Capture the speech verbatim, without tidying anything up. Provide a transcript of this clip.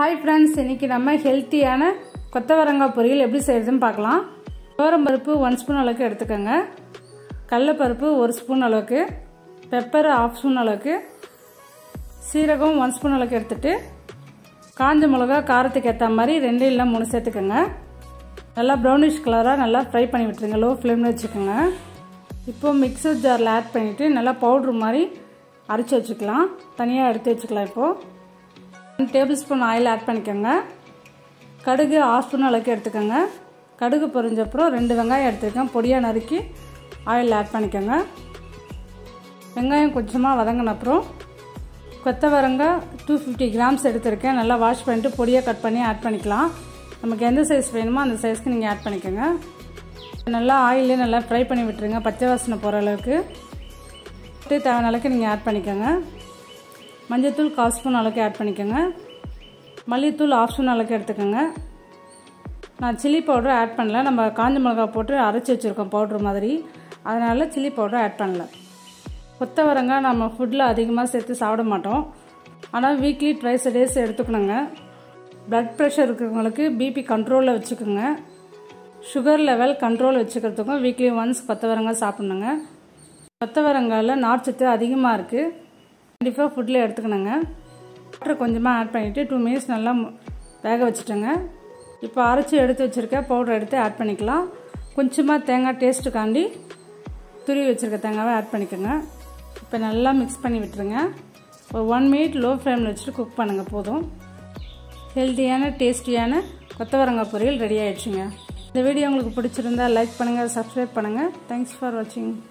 Hi friends, इनकी நம்ம ஹெல்த்தியான கொத்தவரங்காய் பொரியல் எப்படி செய்யறதுன்னு பார்க்கலாம். துவரம் பருப்பு one ஸ்பூன் அளவுக்கு எடுத்துக்கங்க. கடலை பருப்பு one ஸ்பூன் அளவுக்கு, பெப்பர் half ஸ்பூன் அளவுக்கு, சீரகம் one ஸ்பூன் அளவுக்கு எடுத்துட்டு காஞ்ச மிளகாய் காரத்துக்கு ஏத்த மாதிரி ரெண்டு இல்ல மூணு சேர்த்துக்கங்க. நல்லா ப்ரௌனிஷ் கலரா நல்லா ஃப்ரை பண்ணி விட்டுருங்க. லோ ஃப்ளேம்ல வச்சுக்கோங்க. இப்போ மிக்ஸர் ஜார்ல ஆட் பண்ணிட்டு நல்லா பவுடர் மாதிரி அரைச்சு வச்சுக்கலாம். தனியா எடுத்து வச்சுக்கலாம். இப்போ one டேபிள்ஸ்பூன் ஆயில் ஆட் பண்ணிக்கோங்க. கடுகு half ஸ்பூன் அளவுக்கு எடுத்துக்கோங்க. கடுகு பொரிஞ்ச அப்புறம் ரெண்டு வெங்காயம் எடுத்துக்கங்க. பொடியா நறுக்கி ஆயில் ஆட் பண்ணிக்கோங்க. வெங்காயம் கொஞ்சமா வதங்கின அப்புறம் கொத்தவரங்காய் two fifty கிராம்ஸ் எடுத்துருக்கேன். நல்லா வாஷ் பண்ணிட்டு பொடியா கட் பண்ணி ஆட் பண்ணிக்கலாம். நமக்கு எந்த சைஸ் வேணுமோ அந்த சைஸ்க்கு நீங்க ஆட் பண்ணிக்கோங்க. நல்லா ஆயிலே நல்லா ஃப்ரை பண்ணி விட்டுருங்க. பச்சை வாசனை போற அளவுக்கு தேவையான அளவுக்கு நீங்க ஆட் பண்ணிக்கோங்க. மஞ்சள்தூள் கால் ஸ்பூன் அளவுக்கு ஆட் பண்ணிக்கோங்க. மல்லித்தூள் half ஸ்பூன் அளவுக்கு எடுத்துக்கோங்க. நான் சில்லி பவுடர் ஆட் பண்ணல. நம்ம காஞ்ச மிளகாய் போட்டு அரைச்சி வச்சிருக்கோம் பவுடர் மாதிரி. அதனால சில்லி பவுடர் ஆட் பண்ணல. கொத்தவரங்காய் நம்ம ஃபுட்டில் அதிகமாக சேர்த்து சாப்பிட மாட்டோம். ஆனால் வீக்லி ட்வைஸ் டேஸ் எடுத்துக்கணுங்க. பிளட் ப்ரெஷர் இருக்கிறவங்களுக்கு பிபி கண்ட்ரோலில் வச்சுக்கோங்க. சுகர் லெவல் கண்ட்ரோல் வச்சுக்கிறதுக்கும் வீக்லி ஒன்ஸ் கொத்தவரங்காய் சாப்பிட்ணுங்க. கொத்தவரங்காயில் நார்ச்சத்து அதிகமாக இருக்குது. கண்டிப்பாக ஃபுட்டில் எடுத்துக்கணுங்க. வாட்டர் கொஞ்சமாக ஆட் பண்ணிவிட்டு டூ மினிட்ஸ் நல்லா வேக வச்சுட்டோங்க. இப்போ அரைச்சி எடுத்து வச்சுருக்க பவுடர் எடுத்து ஆட் பண்ணிக்கலாம். கொஞ்சமாக தேங்காய் டேஸ்ட்டுக்காண்டி துருவி வச்சுருக்க தேங்காவை ஆட் பண்ணிக்கோங்க. இப்போ நல்லா மிக்ஸ் பண்ணி விட்டுருங்க. ஒரு ஒன் மினிட் லோ ஃப்ளேமில் வச்சுட்டு குக் பண்ணுங்கள். போதும். ஹெல்த்தியான டேஸ்டியான கொத்தவரங்காய் பொரியல் ரெடி ஆகிடுச்சுங்க. இந்த வீடியோ உங்களுக்கு பிடிச்சிருந்தா லைக் பண்ணுங்கள், சப்ஸ்கிரைப் பண்ணுங்கள். தேங்க்ஸ் ஃபார் வாட்சிங்.